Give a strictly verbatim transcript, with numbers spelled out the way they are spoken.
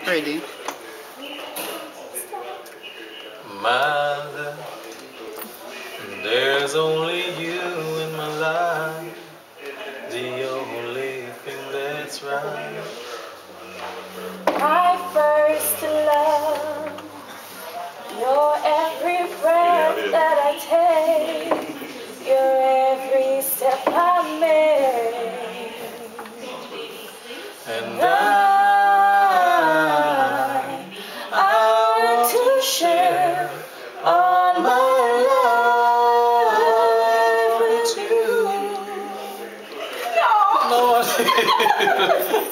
Ready? Mother, there's only you in my life, the only thing that's right. My first love, your every breath that I take, your every step I make. And I, I want to share all my life with you. No.